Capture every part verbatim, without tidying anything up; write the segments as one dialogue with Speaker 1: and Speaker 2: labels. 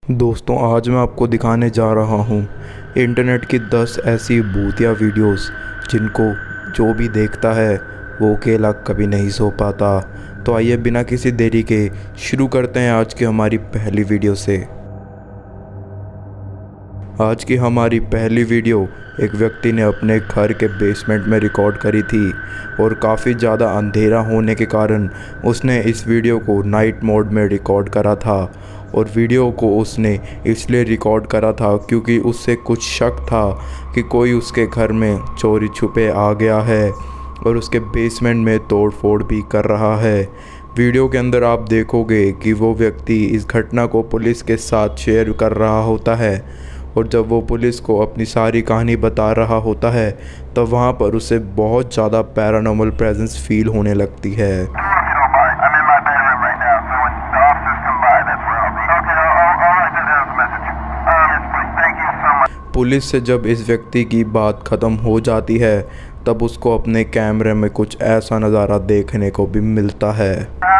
Speaker 1: दोस्तों, आज मैं आपको दिखाने जा रहा हूँ इंटरनेट की दस ऐसी भूतिया वीडियोस जिनको जो भी देखता है वो अकेला कभी नहीं सो पाता। तो आइए बिना किसी देरी के शुरू करते हैं आज की हमारी पहली वीडियो से। आज की हमारी पहली वीडियो एक व्यक्ति ने अपने घर के बेसमेंट में रिकॉर्ड करी थी और काफ़ी ज़्यादा अंधेरा होने के कारण उसने इस वीडियो को नाइट मोड में रिकॉर्ड करा था। और वीडियो को उसने इसलिए रिकॉर्ड करा था क्योंकि उससे कुछ शक था कि कोई उसके घर में चोरी छुपे आ गया है और उसके बेसमेंट में तोड़ फोड़ भी कर रहा है। वीडियो के अंदर आप देखोगे कि वो व्यक्ति इस घटना को पुलिस के साथ शेयर कर रहा होता है और जब वो पुलिस को अपनी सारी कहानी बता रहा होता है तब वहाँ पर उसे बहुत ज़्यादा पैरानॉर्मल प्रेजेंस फील होने लगती है। पुलिस से जब इस व्यक्ति की बात ख़त्म हो जाती है तब उसको अपने कैमरे में कुछ ऐसा नज़ारा देखने को भी मिलता है।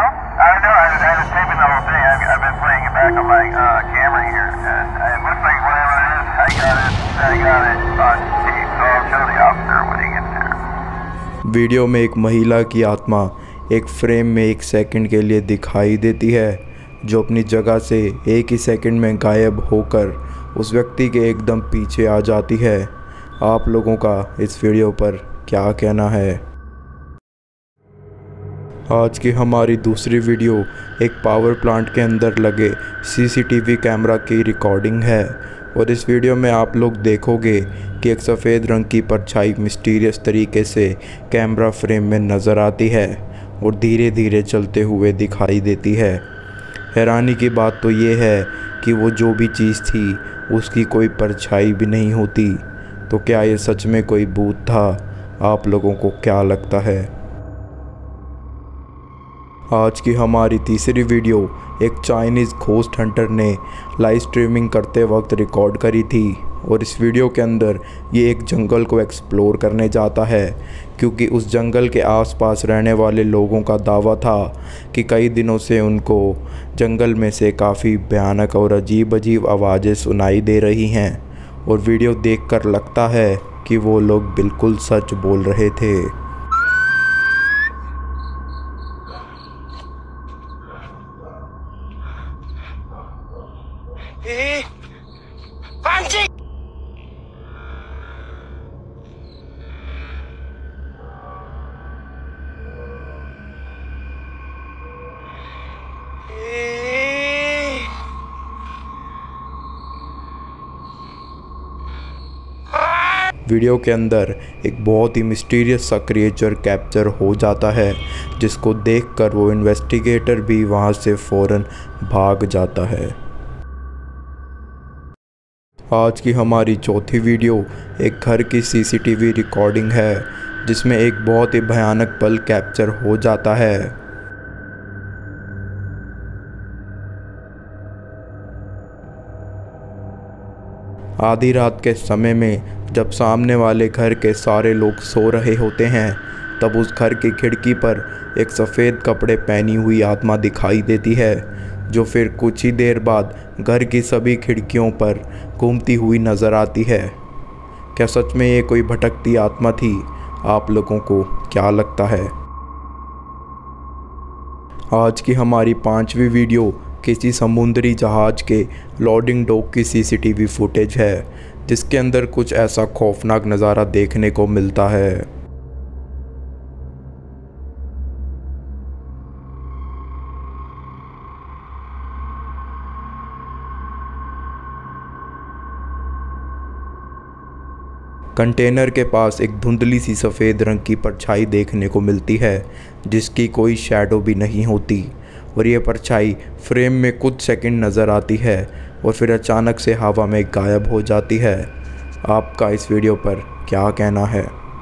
Speaker 1: वीडियो में एक महिला की आत्मा एक फ्रेम में एक सेकंड के लिए दिखाई देती है जो अपनी जगह से एक ही सेकंड में गायब होकर उस व्यक्ति के एकदम पीछे आ जाती है। आप लोगों का इस वीडियो पर क्या कहना है? आज की हमारी दूसरी वीडियो एक पावर प्लांट के अंदर लगे सीसीटीवी कैमरा की रिकॉर्डिंग है और इस वीडियो में आप लोग देखोगे कि एक सफ़ेद रंग की परछाई मिस्टीरियस तरीके से कैमरा फ्रेम में नज़र आती है और धीरे धीरे चलते हुए दिखाई देती है। हैरानी की बात तो ये है कि वो जो भी चीज़ थी उसकी कोई परछाई भी नहीं होती। तो क्या ये सच में कोई भूत था? आप लोगों को क्या लगता है? आज की हमारी तीसरी वीडियो एक चाइनीज़ घोस्ट हंटर ने लाइव स्ट्रीमिंग करते वक्त रिकॉर्ड करी थी और इस वीडियो के अंदर ये एक जंगल को एक्सप्लोर करने जाता है क्योंकि उस जंगल के आसपास रहने वाले लोगों का दावा था कि कई दिनों से उनको जंगल में से काफ़ी भयानक और अजीब अजीब आवाज़ें सुनाई दे रही हैं और वीडियो देखकर लगता है कि वो लोग बिल्कुल सच बोल रहे थे। वीडियो के अंदर एक बहुत ही मिस्टीरियस सा क्रिएचर कैप्चर हो जाता है जिसको देखकर वो इन्वेस्टिगेटर भी वहाँ से फ़ौरन भाग जाता है। आज की हमारी चौथी वीडियो एक घर की सीसीटीवी रिकॉर्डिंग है जिसमें एक बहुत ही भयानक पल कैप्चर हो जाता है। आधी रात के समय में जब सामने वाले घर के सारे लोग सो रहे होते हैं तब उस घर की खिड़की पर एक सफ़ेद कपड़े पहनी हुई आत्मा दिखाई देती है जो फिर कुछ ही देर बाद घर की सभी खिड़कियों पर घूमती हुई नज़र आती है। क्या सच में ये कोई भटकती आत्मा थी? आप लोगों को क्या लगता है? आज की हमारी पांचवी वीडियो किसी समुद्री जहाज़ के लोडिंग डॉक की सीसीटीवी फुटेज है जिसके अंदर कुछ ऐसा खौफनाक नज़ारा देखने को मिलता है। कंटेनर के पास एक धुंधली सी सफ़ेद रंग की परछाई देखने को मिलती है जिसकी कोई शैडो भी नहीं होती और ये परछाई फ्रेम में कुछ सेकंड नज़र आती है और फिर अचानक से हवा में गायब हो जाती है। आपका इस वीडियो पर क्या कहना है?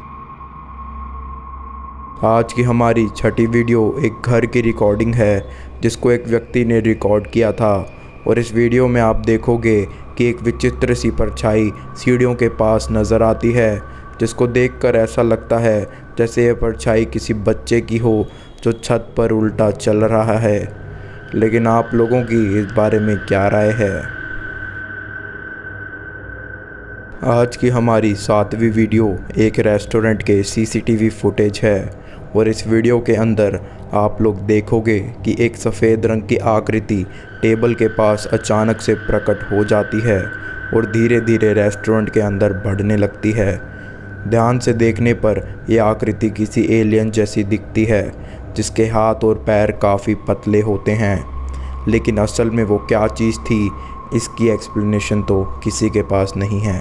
Speaker 1: आज की हमारी छठी वीडियो एक घर की रिकॉर्डिंग है जिसको एक व्यक्ति ने रिकॉर्ड किया था और इस वीडियो में आप देखोगे कि एक विचित्र सी परछाई सीढ़ियों के पास नज़र आती है जिसको देखकर ऐसा लगता है जैसे यह परछाई किसी बच्चे की हो जो छत पर उल्टा चल रहा है। लेकिन आप लोगों की इस बारे में क्या राय है? आज की हमारी सातवीं वीडियो एक रेस्टोरेंट के सीसीटीवी फुटेज है और इस वीडियो के अंदर आप लोग देखोगे कि एक सफ़ेद रंग की आकृति टेबल के पास अचानक से प्रकट हो जाती है और धीरे धीरे रेस्टोरेंट के अंदर बढ़ने लगती है। ध्यान से देखने पर यह आकृति किसी एलियन जैसी दिखती है जिसके हाथ और पैर काफ़ी पतले होते हैं, लेकिन असल में वो क्या चीज़ थी इसकी एक्सप्लेनेशन तो किसी के पास नहीं है।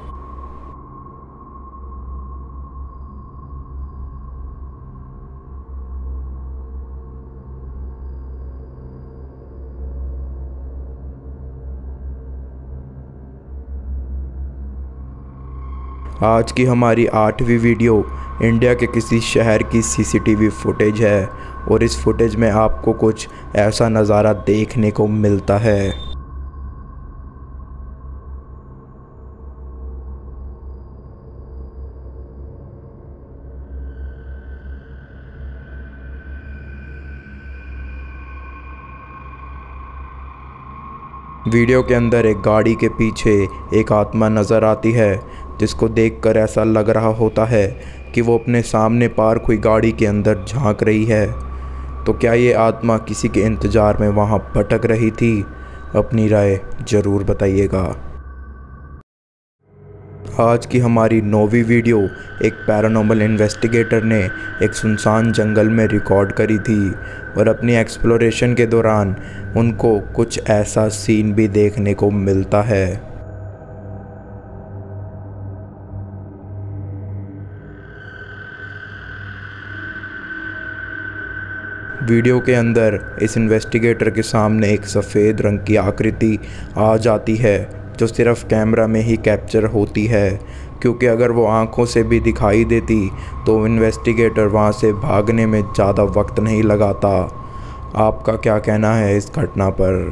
Speaker 1: आज की हमारी आठवीं वीडियो इंडिया के किसी शहर की सीसीटीवी फुटेज है और इस फुटेज में आपको कुछ ऐसा नज़ारा देखने को मिलता है। वीडियो के अंदर एक गाड़ी के पीछे एक आत्मा नज़र आती है जिसको देखकर ऐसा लग रहा होता है कि वो अपने सामने पार्क हुई गाड़ी के अंदर झांक रही है। तो क्या ये आत्मा किसी के इंतज़ार में वहाँ भटक रही थी? अपनी राय ज़रूर बताइएगा। आज की हमारी नौवीं वीडियो एक पैरानॉर्मल इन्वेस्टिगेटर ने एक सुनसान जंगल में रिकॉर्ड करी थी और अपनी एक्सप्लोरेशन के दौरान उनको कुछ ऐसा सीन भी देखने को मिलता है। वीडियो के अंदर इस इन्वेस्टिगेटर के सामने एक सफ़ेद रंग की आकृति आ जाती है जो सिर्फ कैमरा में ही कैप्चर होती है, क्योंकि अगर वो आंखों से भी दिखाई देती तो इन्वेस्टिगेटर वहाँ से भागने में ज़्यादा वक्त नहीं लगाता। आपका क्या कहना है इस घटना पर?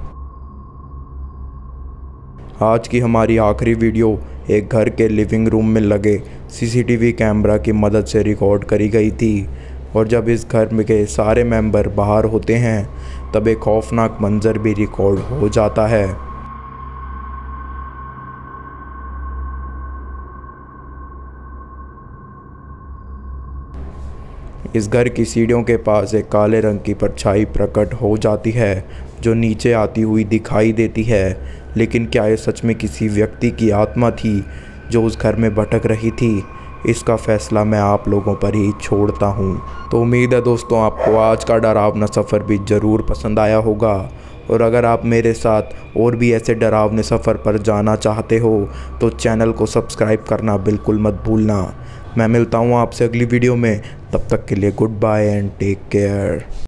Speaker 1: आज की हमारी आखिरी वीडियो एक घर के लिविंग रूम में लगे सीसीटीवी कैमरा की मदद से रिकॉर्ड करी गई थी और जब इस घर में के सारे मेंबर बाहर होते हैं तब एक खौफनाक मंजर भी रिकॉर्ड हो जाता है। इस घर की सीढ़ियों के पास एक काले रंग की परछाई प्रकट हो जाती है जो नीचे आती हुई दिखाई देती है, लेकिन क्या ये सच में किसी व्यक्ति की आत्मा थी जो उस घर में भटक रही थी? इसका फ़ैसला मैं आप लोगों पर ही छोड़ता हूँ। तो उम्मीद है दोस्तों आपको आज का डरावना सफ़र भी ज़रूर पसंद आया होगा, और अगर आप मेरे साथ और भी ऐसे डरावने सफ़र पर जाना चाहते हो तो चैनल को सब्सक्राइब करना बिल्कुल मत भूलना। मैं मिलता हूँ आपसे अगली वीडियो में, तब तक के लिए goodbye and take care.